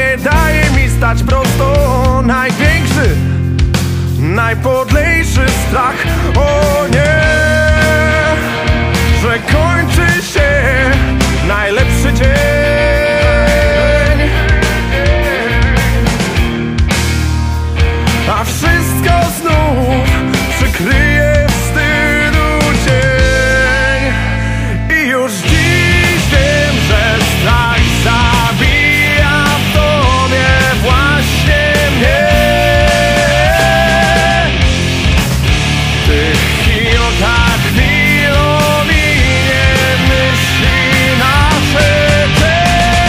nie daje mi stać prosto. Największy, najpodlejszy strach. O nie, że kończy się najlepszy dzień, a wszystko znów przykryje wstydu cień. I już dziś wiem, że strach zabija w tobie właśnie mnie. Tych kilka chwilowi nie myśli nasze cień.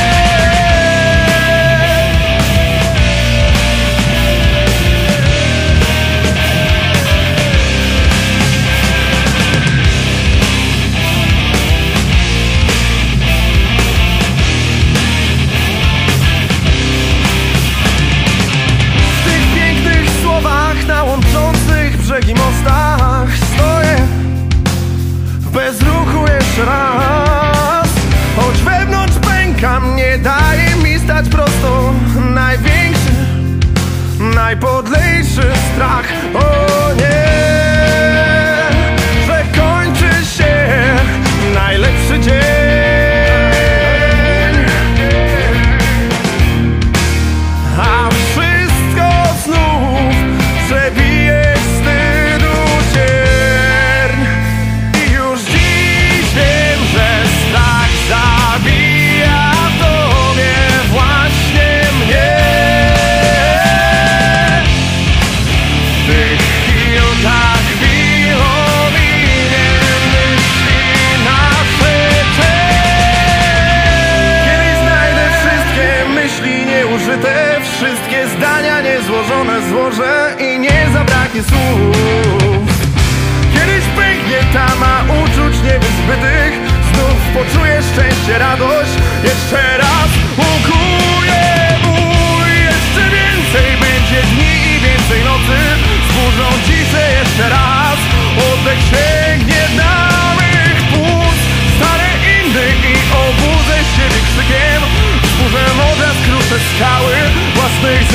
W tych pięknych słowach na łączących brzegi mostach stoję w bezruchu jeszcze raz, choć wewnątrz pękam, nie daje mi stać prosto. Największy, najpodlejszy strach. O nie, że kończy się najlepszy dzień, a wszystko znów przebije wstydu cierń. I już dziś wiem, że strach zabija w tobie właśnie mnie. Tych kilka chwil ominie myśli nasze cień. Kiedyś znajdę wszystkie myśli nieużyte, wszystkie zdania niezłożone złożę i nie zabraknie słów. Kiedyś pęknie tama uczuć niewyzbytych, znów poczuję szczęście, radość. Jeszcze raz ukuje bój, jeszcze więcej będzie dni i więcej nocy. Zburzą ciszę jeszcze raz, oddech sięgnie na mych płuc. Stare indy i obudzę się krzykiem, zburzę morza, skruszę skały własnych